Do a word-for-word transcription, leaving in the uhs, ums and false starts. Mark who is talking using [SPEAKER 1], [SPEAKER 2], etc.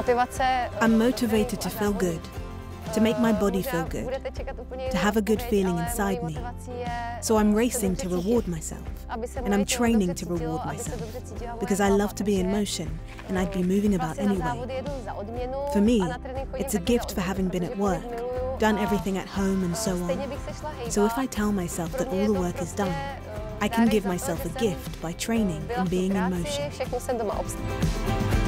[SPEAKER 1] I'm motivated to feel good, to make my body feel good, to have a good feeling inside me. So I'm racing to reward myself, and I'm training to reward myself, because I love to be in motion, and I'd be moving about anyway. For me, it's a gift for having been at work, done everything at home and so on. So if I tell myself that all the work is done, I can give myself a gift by training and being in motion.